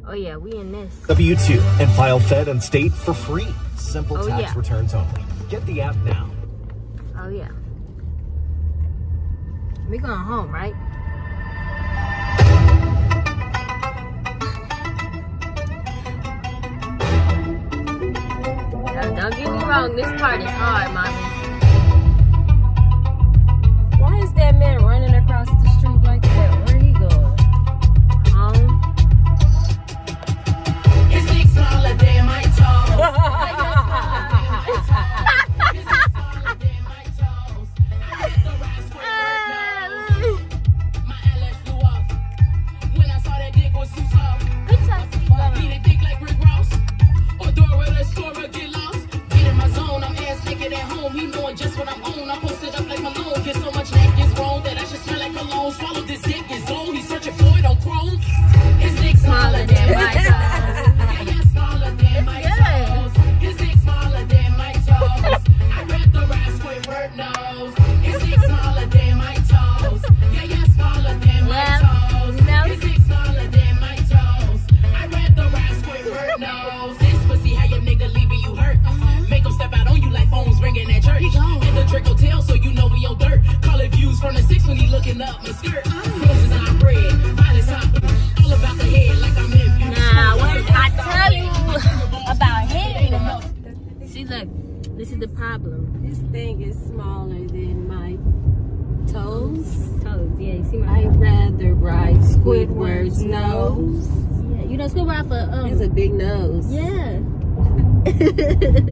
Oh yeah, we in this. W-2 and file Fed and state for free. Simple tax returns only. Get the app now. Oh yeah. We going home, right? Don't get me wrong, this part is hard, mommy. Why is that man running across the street like that? Where he going? Home? His dick smaller than my toes. His dick smaller than my toes. I hit the rise quick, nose. My eyelash flew off. When I saw that dick was too soft. Beat it thick like Rick Ross. Or Dora the Explorer get lost. Get in my zone, I'm ass naked at home. He knowing just what I'm on. I posted up like Malone. Get so much neck is wrong that I should smell like cologne. Swallow this dick is gold. He's searching for it on Chrome. His dick smaller than my toes. Yeah, smaller than my toes. His dick smaller than my toes. I read the rap Squidwar nose. His dick smaller than my toes. Yeah, smaller than my toes. His dick smaller than my toes. I read the rap Squidwar nose. This pussy how your nigga leaving you hurt. Make him step out on you like phones ringing at church. In the Drake Hotel, so you know we on dirt. Call it views from the 6 when he looking up my skirt. Roses on bread, violence top. All about the head like I'm in beauty. Nah, what did I tell you about hitting? See, look, this is the problem. This thing is smaller than my toes. Toes, yeah, you see my I'd rather ride Squidward's nose. Yeah, you know Squidwar for It's a big nose. yeah.